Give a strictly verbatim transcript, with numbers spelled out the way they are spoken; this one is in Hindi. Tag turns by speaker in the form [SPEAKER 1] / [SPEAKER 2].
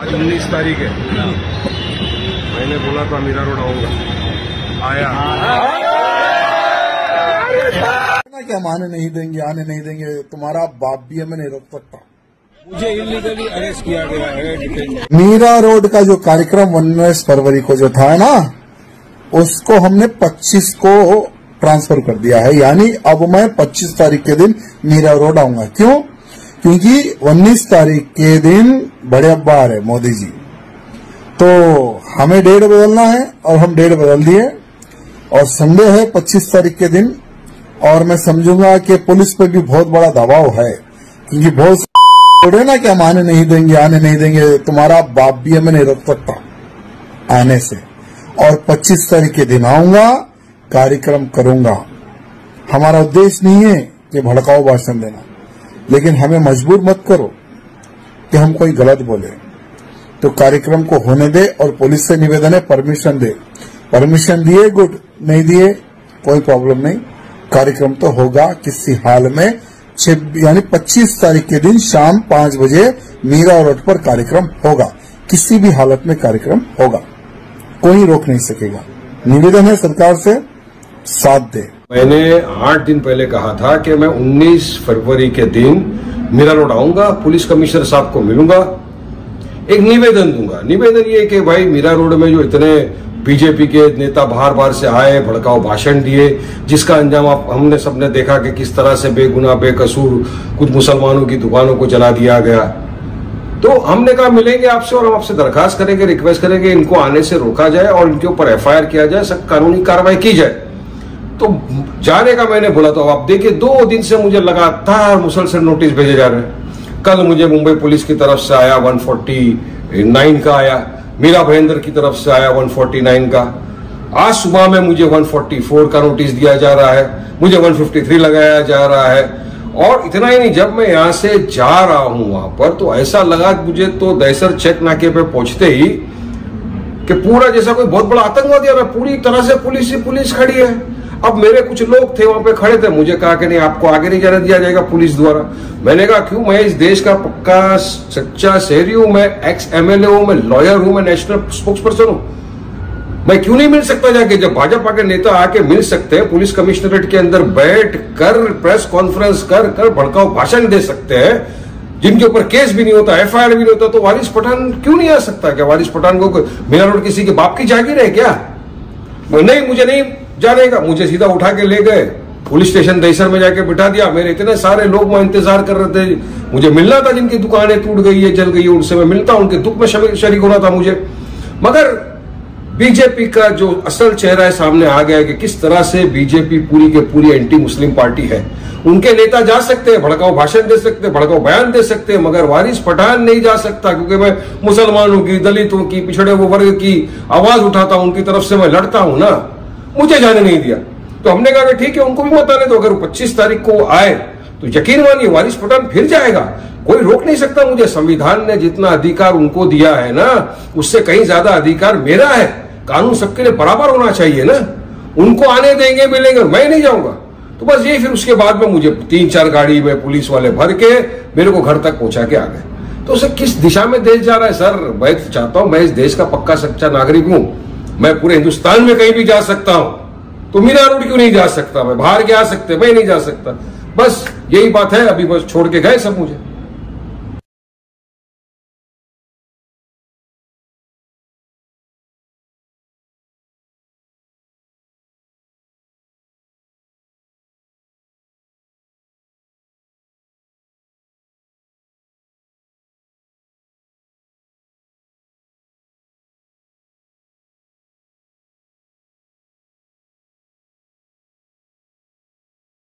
[SPEAKER 1] आज उन्नीस तारीख है। मैंने बोला था मीरा रोड आऊंगा, आया
[SPEAKER 2] क्या आने नहीं देंगे, आने नहीं देंगे, तुम्हारा बाप भी है, मैं नहीं रोक सकता।
[SPEAKER 1] मुझे इलीगली अरेस्ट किया गया है।
[SPEAKER 2] मीरा रोड का जो कार्यक्रम उन्नीस फरवरी को जो था ना, उसको हमने पच्चीस को ट्रांसफर कर दिया है। यानी अब मैं पच्चीस तारीख के दिन मीरा रोड आऊंगा। क्यों? क्योंकि उन्नीस तारीख के दिन बड़े अब्बा आ रहे मोदी जी, तो हमें डेट बदलना है और हम डेट बदल दिए। और संडे है पच्चीस तारीख के दिन, और मैं समझूंगा कि पुलिस पे भी बहुत बड़ा दबाव है, क्योंकि बहुत थोड़े ना कि हम आने नहीं देंगे, आने नहीं देंगे, तुम्हारा बाप भी है, मैं नहीं रोक सकता आने से। और पच्चीस तारीख के दिन आऊंगा, कार्यक्रम करूंगा। हमारा उद्देश्य नहीं है कि भड़काऊ भाषण देना, लेकिन हमें मजबूर मत करो कि हम कोई गलत बोले। तो कार्यक्रम को होने दे, और पुलिस से निवेदन है परमिशन दे। परमिशन दिए गुड, नहीं दिए कोई प्रॉब्लम नहीं, कार्यक्रम तो होगा किसी हाल में। यानी पच्चीस तारीख के दिन शाम पांच बजे मीरा रोड पर कार्यक्रम होगा, किसी भी हालत में कार्यक्रम होगा, कोई रोक नहीं सकेगा। निवेदन है सरकार से, साथ दे।
[SPEAKER 1] मैंने आठ दिन पहले कहा था कि मैं उन्नीस फरवरी के दिन मीरा रोड आऊंगा, पुलिस कमिश्नर साहब को मिलूंगा, एक निवेदन दूंगा। निवेदन ये कि भाई मीरा रोड में जो इतने बीजेपी के नेता बाहर बाहर से आए, भड़काऊ भाषण दिए, जिसका अंजाम आप हमने सबने देखा कि किस तरह से बेगुनाह बेकसूर कुछ मुसलमानों की दुकानों को जला दिया गया। तो हमने कहा मिलेंगे आपसे और हम आपसे दरखास्त करेंगे, रिक्वेस्ट करेंगे इनको आने से रोका जाए और इनके ऊपर एफ आई आर किया जाए, सब कानूनी कार्रवाई की जाए। तो जाने का मैंने बोला, तो आप देखिए दो दिन से मुझे लगातार मुसलसल नोटिस भेजे जा रहे हैं। कल मुझे मुंबई पुलिस की तरफ से आया एक सौ उनचास का आया, मीरा भयंदर की तरफ से आया एक सौ उनचास का, आज सुबह में मुझे एक सौ चौवालीस का नोटिस दिया जा रहा है, मुझे एक सौ तिरेपन लगाया जा रहा है। और इतना ही नहीं, जब मैं यहां से जा रहा हूं वहां पर, तो ऐसा लगा मुझे तो दहसर चेक नाके पे पहुंचते ही कि पूरा जैसा कोई बहुत बड़ा आतंकवादी है, पूरी तरह से पुलिस ही पुलिस खड़ी है। अब मेरे कुछ लोग थे वहां पे खड़े थे, मुझे कहा कि नहीं आपको आगे नहीं जाने दिया जाएगा पुलिस द्वारा। मैंने कहा क्यों? मैं इस देश का पक्का सच्चा शहरी हूं, मैं एक्स एमएलए हूं, मैं लॉयर हूं, मैं नेशनल स्पोक्स पर्सन हूं, मैं क्यों नहीं मिल सकता जाके? जब भाजपा के नेता आके मिल सकते हैं, पुलिस कमिश्नरेट के अंदर बैठ कर प्रेस कॉन्फ्रेंस कर कर भड़काऊ भाषण दे सकते हैं, जिनके ऊपर केस भी नहीं होता, एफ आई आर भी नहीं होता, तो वारिस पठान क्यों नहीं आ सकता? क्या वारिस पठान को मीरा रोड किसी के बाप की जागीर है क्या? नहीं, मुझे नहीं जाने का। मुझे सीधा उठा के ले गए पुलिस स्टेशन दहसर में, जाके बिठा दिया। मेरे इतने सारे लोग वहां इंतजार कर रहे थे, मुझे मिलना था, जिनकी दुकानें टूट गई है, जल गई है, उनसे मैं मिलता, उनके दुख में शरीक होना था मुझे। मगर बीजेपी का जो असल चेहरा है सामने आ गया है कि किस तरह से बीजेपी पूरी के पूरी एंटी मुस्लिम पार्टी है। उनके नेता जा सकते हैं, भड़काऊ भाषण दे सकते हैं, भड़काऊ बयान दे सकते हैं, मगर वारिस पठान नहीं जा सकता, क्योंकि मैं मुसलमानों की, दलितों की, पिछड़े हुए वर्ग की आवाज उठाता हूं, उनकी तरफ से मैं लड़ता हूं ना, मुझे जाने नहीं दिया। तो हमने कहा कि ठीक है, उनको भी मत आने दो। अगर पच्चीस तारीख को आए तो यकीन मानिए वारिस पठान फिर जाएगा, कोई रोक नहीं सकता मुझे। संविधान ने जितना अधिकार उनको दिया है ना, उससे कहीं ज्यादा अधिकार मेरा है। कानून सबके लिए बराबर होना चाहिए ना। उनको आने देंगे, मिलेंगे, मैं नहीं जाऊंगा। तो बस ये, फिर उसके बाद में मुझे तीन चार गाड़ी में पुलिस वाले भर के मेरे को घर तक पहुंचा के आ गए। तो उसे किस दिशा में देश जा रहा है? सर, मैं चाहता हूं, मैं इस देश का पक्का सच्चा नागरिक हूं, मैं पूरे हिंदुस्तान में कहीं भी जा सकता हूं, तो मीरा रोड क्यों नहीं जा सकता? मैं बाहर के आ सकते, मैं नहीं जा सकता। बस यही बात है। अभी बस छोड़ के गए सब मुझे।